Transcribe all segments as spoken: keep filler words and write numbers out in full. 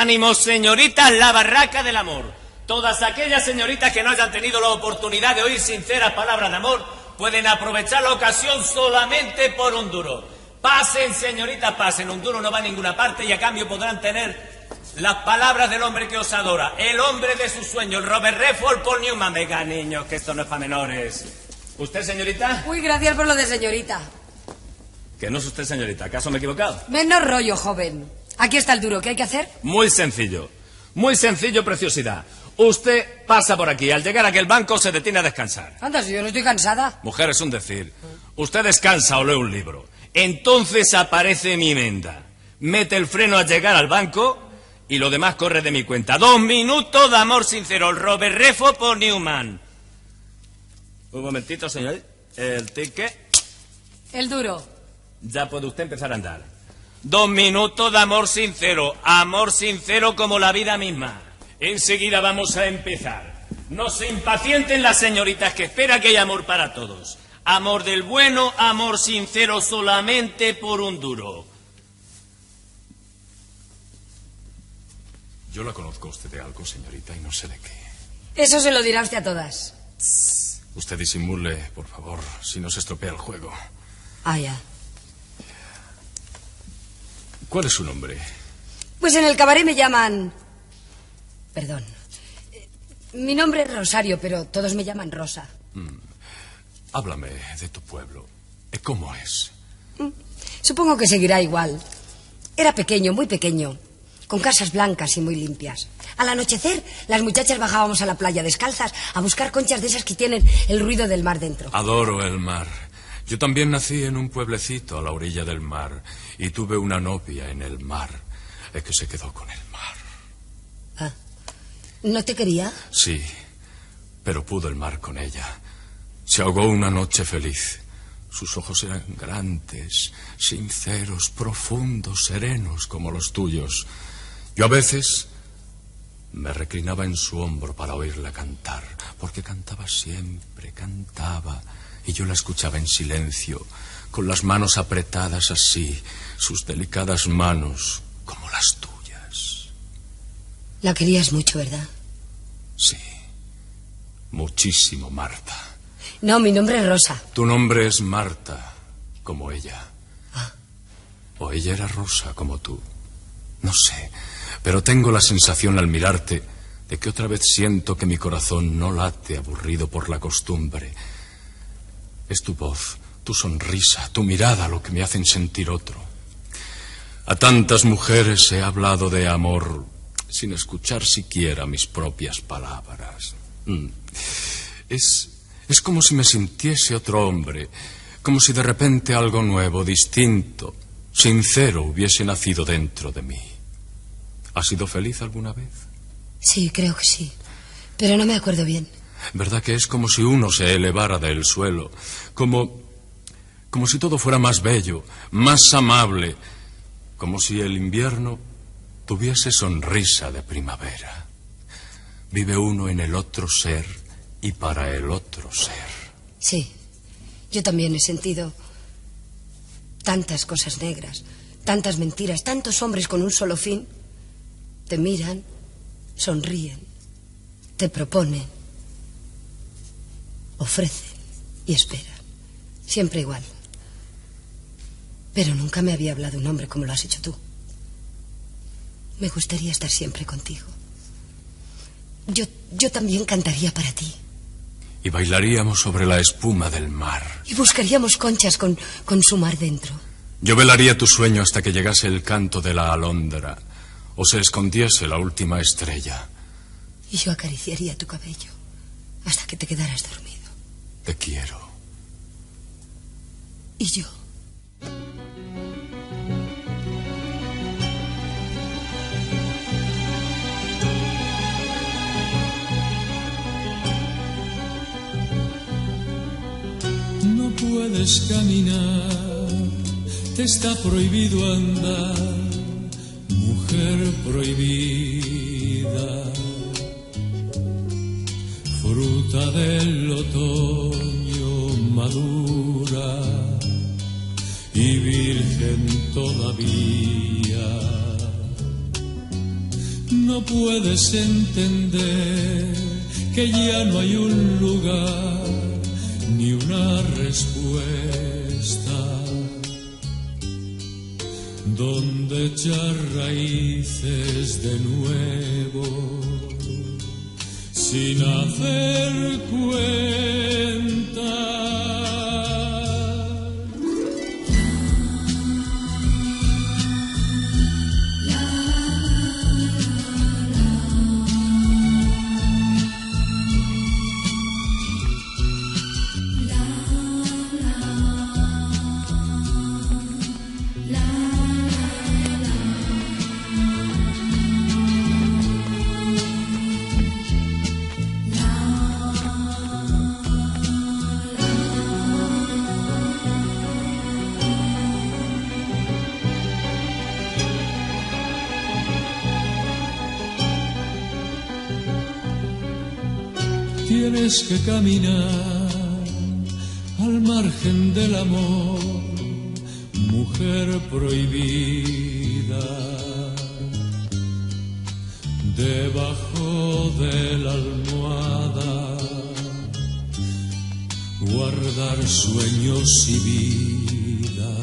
Ánimo, señoritas, la barraca del amor. Todas aquellas señoritas que no hayan tenido la oportunidad de oír sinceras palabras de amor pueden aprovechar la ocasión solamente por un duro. Pasen, señoritas, pasen. Un duro no va a ninguna parte y a cambio podrán tener las palabras del hombre que os adora. El hombre de sus sueños, Robert Redford, Paul Newman. Venga, niños, que esto no es para menores. ¿Usted, señorita? Uy, gracias por lo de señorita. Que no es usted, señorita. ¿Acaso me he equivocado? Menos rollo, joven. Aquí está el duro. ¿Qué hay que hacer? Muy sencillo. Muy sencillo, preciosidad. Usted pasa por aquí. Al llegar a aquel banco se detiene a descansar. Anda, si yo no estoy cansada. Mujer, es un decir. Usted descansa o lee un libro. Entonces aparece mi emenda. Mete el freno al llegar al banco y lo demás corre de mi cuenta. Dos minutos de amor sincero. Robert Redford por Newman. Un momentito, señor. El ticket. El duro. Ya puede usted empezar a andar. Dos minutos de amor sincero. Amor sincero como la vida misma. Enseguida vamos a empezar. No se impacienten las señoritas, que espera que hay amor para todos. Amor del bueno, amor sincero solamente por un duro. Yo la conozco a usted de algo, señorita, y no sé de qué. Eso se lo dirá usted a todas. Usted disimule, por favor, si no se estropea el juego. Ah, ya. ¿Cuál es su nombre? Pues en el cabaret me llaman... Perdón. Mi nombre es Rosario, pero todos me llaman Rosa. Mm. Háblame de tu pueblo. ¿Cómo es? Mm. Supongo que seguirá igual. Era pequeño, muy pequeño, con casas blancas y muy limpias. Al anochecer, las muchachas bajábamos a la playa descalzas a buscar conchas de esas que tienen el ruido del mar dentro. Adoro el mar. Yo también nací en un pueblecito a la orilla del mar y tuve una novia en el mar eh, que se quedó con el mar. Ah. ¿No te quería? Sí, pero pudo el mar con ella. Se ahogó una noche feliz. Sus ojos eran grandes, sinceros, profundos, serenos como los tuyos. Yo a veces me reclinaba en su hombro para oírla cantar, porque cantaba siempre, cantaba, y yo la escuchaba en silencio, con las manos apretadas así, sus delicadas manos como las tuyas. La querías mucho, ¿verdad? Sí, muchísimo, Marta. No, mi nombre es Rosa. Tu nombre es Marta, como ella. Ah. O ella era Rosa, como tú. No sé, pero tengo la sensación al mirarte de que otra vez siento que mi corazón no late aburrido por la costumbre. Es tu voz, tu sonrisa, tu mirada lo que me hacen sentir otro. A tantas mujeres he hablado de amor sin escuchar siquiera mis propias palabras. Mm. Es, es como si me sintiese otro hombre, como si de repente algo nuevo, distinto, sincero hubiese nacido dentro de mí. ¿Has sido feliz alguna vez? Sí, creo que sí, pero no me acuerdo bien. ¿Verdad que es como si uno se elevara del suelo? Como, como si todo fuera más bello, más amable, como si el invierno tuviese sonrisa de primavera. Vive uno en el otro ser y para el otro ser. Sí, yo también he sentido tantas cosas negras, tantas mentiras, tantos hombres con un solo fin. Te miran, sonríen, te proponen, ofrecen y esperan. Siempre igual. Pero nunca me había hablado un hombre como lo has hecho tú. Me gustaría estar siempre contigo. Yo, yo también cantaría para ti. Y bailaríamos sobre la espuma del mar. Y buscaríamos conchas con, con su mar dentro. Yo velaría tu sueño hasta que llegase el canto de la alondra o se escondiese la última estrella. Y yo acariciaría tu cabello hasta que te quedaras dormido. Te quiero. Y yo. No puedes caminar, te está prohibido andar, mujer prohibida, fruta del otoño madura y virgen todavía. no puedes entender que ya no hay un lugar ni una respuesta donde echar raíces de nuevo sin hacer cuenta. Tienes que caminar al margen del amor, mujer prohibida, debajo de la almohada, guardar sueños y vida.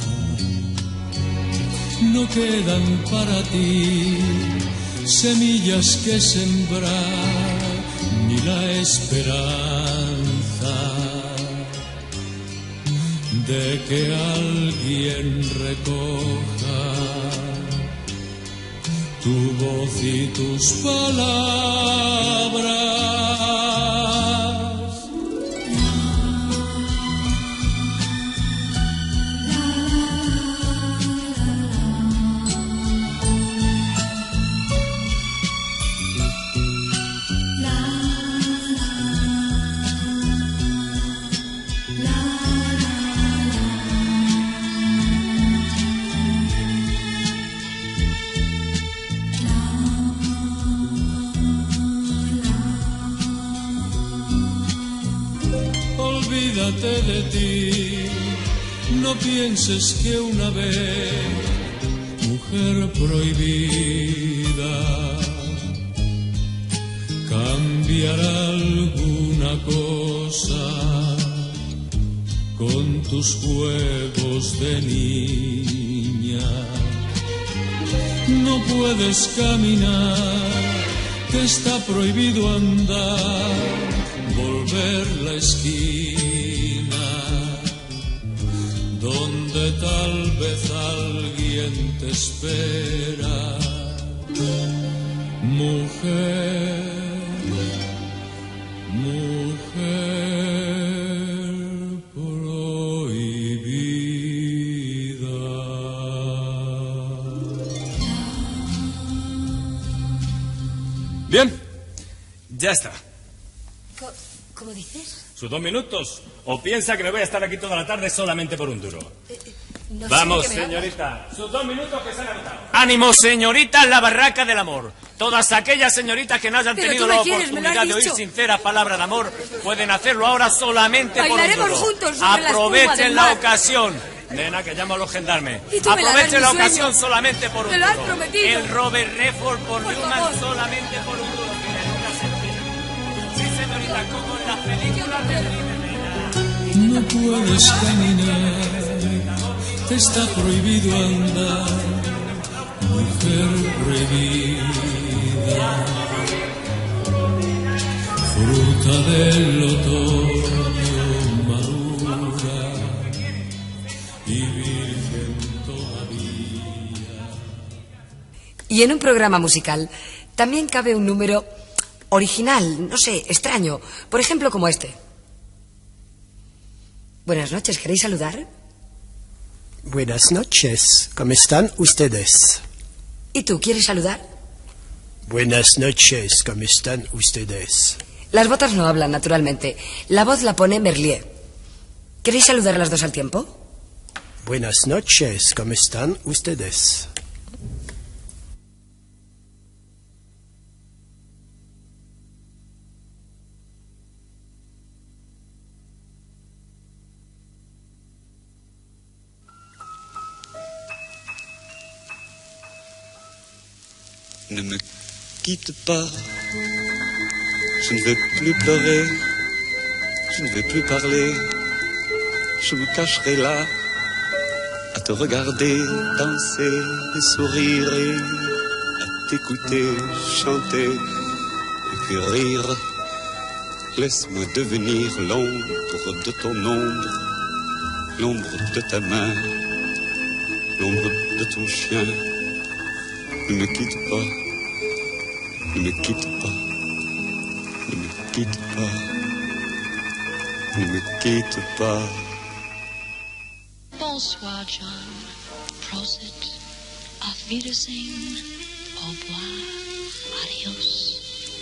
No quedan para ti semillas que sembrar, ni la esperanza de que alguien recoja tu voz y tus palabras. Olvídate de ti, no pienses que una vez, mujer prohibida, cambiará alguna cosa con tus juegos de niña. No puedes caminar, te está prohibido andar, volver la esquina donde tal vez alguien te espera, mujer, mujer prohibida. Bien, ya está. ¿Cómo dices? ¿Sus dos minutos? ¿O piensa que me voy a estar aquí toda la tarde solamente por un duro? Eh, eh, no Vamos, sé de qué me señorita. Hablas. Sus dos minutos que se han agotado. ¡Ánimo, señorita, la barraca del amor! Todas aquellas señoritas que no hayan Pero tenido tú me la quieres, oportunidad de oír sinceras palabras de amor pueden hacerlo ahora solamente por un Bailaremos duro. juntos sobre la espuma Aprovechen del la mar. ocasión. Nena, que llamo a los gendarmes. Y tú me la Aprovechen das la mi ocasión sueño. solamente por un Me lo has duro. prometido. El Robert Redford por, Por Newman favor. solamente por un duro. Que le dura sentir. Sí, señorita, como en las películas de No puedes caminar, te está prohibido andar, mujer prohibida, fruta del otoño madura y virgen todavía. Y en un programa musical también cabe un número original, no sé, extraño. Por ejemplo, como este. Buenas noches, ¿queréis saludar? Buenas noches, ¿cómo están ustedes? ¿Y tú, quieres saludar? Buenas noches, ¿cómo están ustedes? Las botas no hablan, naturalmente. La voz la pone Merlier. ¿Queréis saludar las dos al tiempo? Buenas noches, ¿cómo están ustedes? Ne me quitte pas. Je ne vais plus pleurer, je ne vais plus parler. Je me cacherai là, à te regarder danser et sourire, et à t'écouter chanter et puis rire. Laisse-moi devenir l'ombre de ton ombre, l'ombre de ta main, l'ombre de ton chien. Ne me quitte pas, ne me quitte pas, ne me quitte pas, ne me quitte pas. Bonsoir, John. Prosit. Auf Wiedersehen. Au revoir. Adios.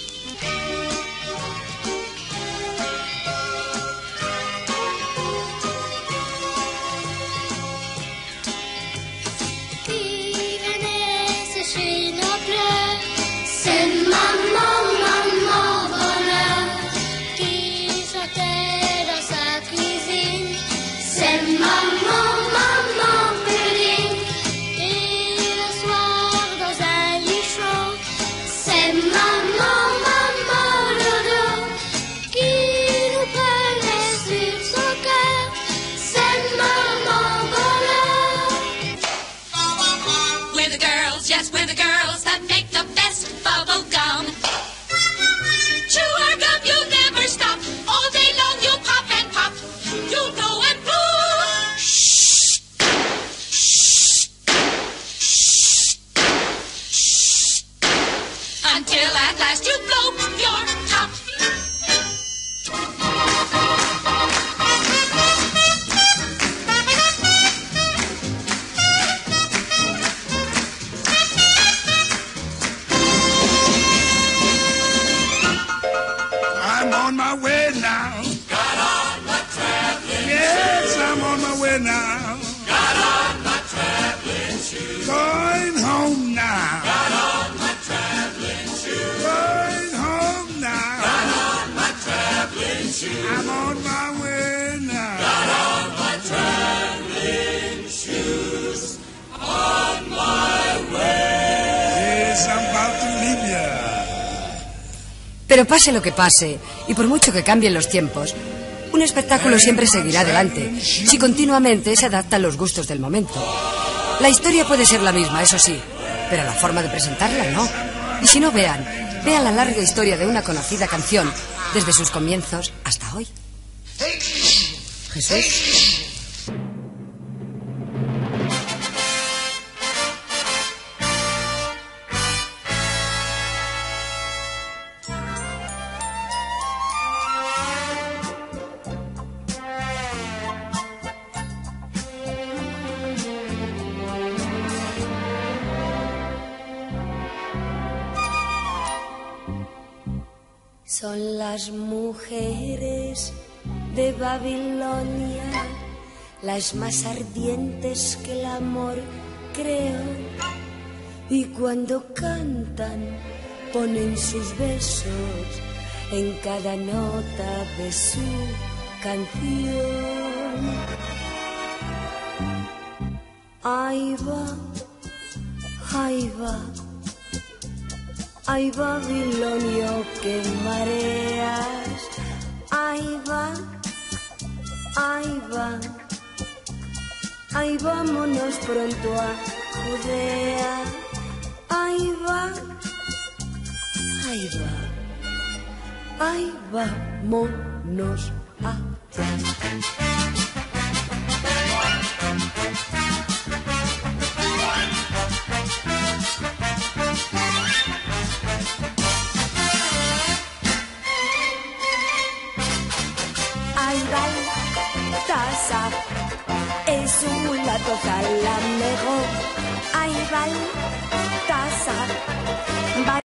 C'est maman, maman bonheur qui chantait dans sa cuisine. C'est maman, maman pudding. Et le soir dans un lit chaud. C'est maman, maman dodo qui nous prenait sur son cœur. C'est maman bonheur. We're the girls, yes, we're the girls that make the best bubble gum. Chew our gum, you never stop. All day long you pop and pop. You blow and blow. Shh. Shh. Shh. Until at last you blow your top. I'm on my way now. Got on my traveling Yes, I'm on my way now. Got on my traveling shoes. Going home now. Got on my traveling shoes. Going home now. Got on my traveling shoes. I'm on my way now. Got on my traveling shoes. On my way. Yes, I'm about to leave ya. Pero pase lo que pase, y por mucho que cambien los tiempos, un espectáculo siempre seguirá adelante, si continuamente se adapta a los gustos del momento. La historia puede ser la misma, eso sí, pero la forma de presentarla no. Y si no, vean, vean la larga historia de una conocida canción, desde sus comienzos hasta hoy. Jesús. Son las mujeres de Babilonia, las más ardientes que el amor creó, y cuando cantan ponen sus besos en cada nota de su canción. Ahí va, ahí va. Ay, Babilonio, qué mareas. Ahí va, ahí va. Ay, vámonos pronto a Judea. Ahí va, ahí va. Ay, vámonos a... Baltasar es un mulato calamejo. Ay, Baltasar.